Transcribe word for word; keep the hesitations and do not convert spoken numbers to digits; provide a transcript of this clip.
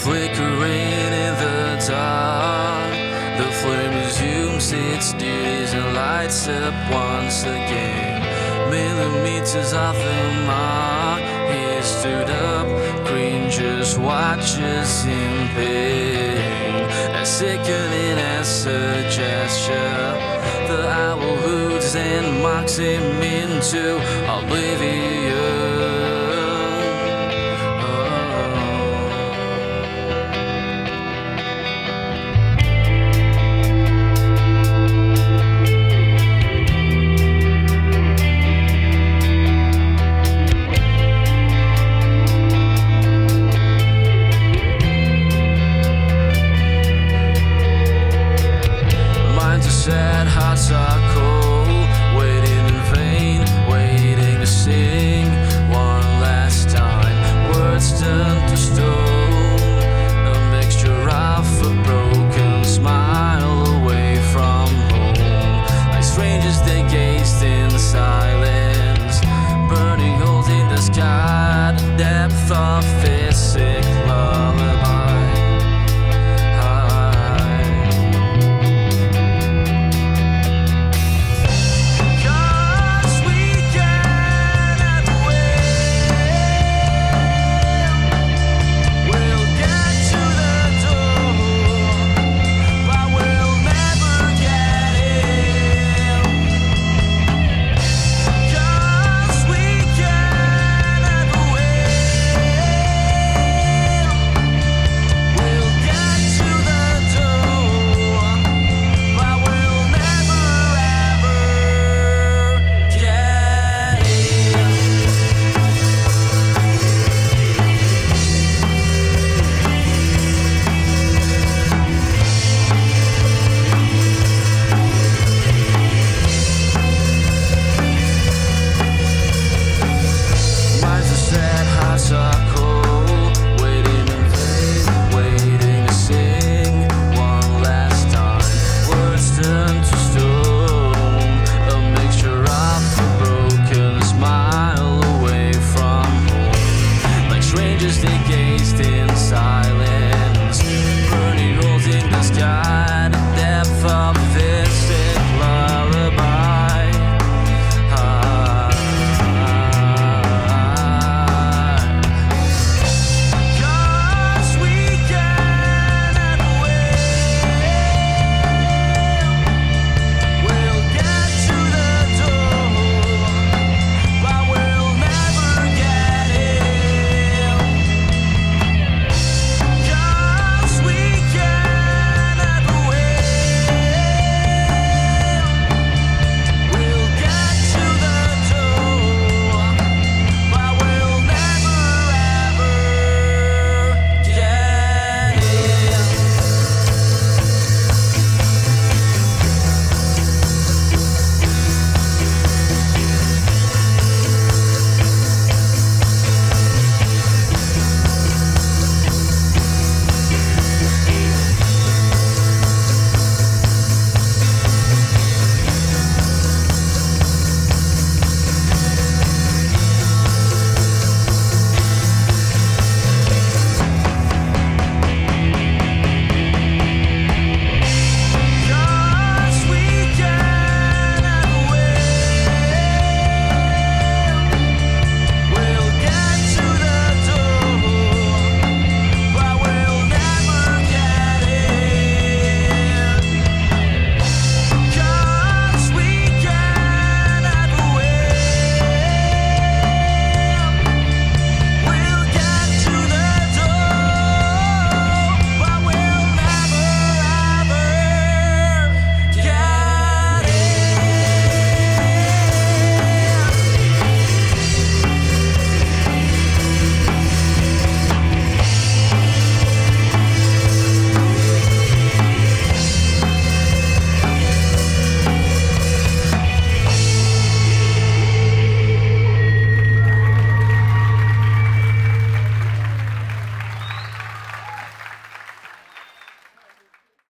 Flickering in the dark, the flame resumes its duties and lights up once again. Millimeters off the mark, he stood up, green just watches in pain. As sickening as a gesture, the owl hoots and mocks him into oblivion. Sad hearts are cold, waiting in vain, waiting to sing one last time. Words turn to stone, a mixture of a broken smile away from home. Like strangers they gazed in silence, burning holes in the sky, the depth of physics.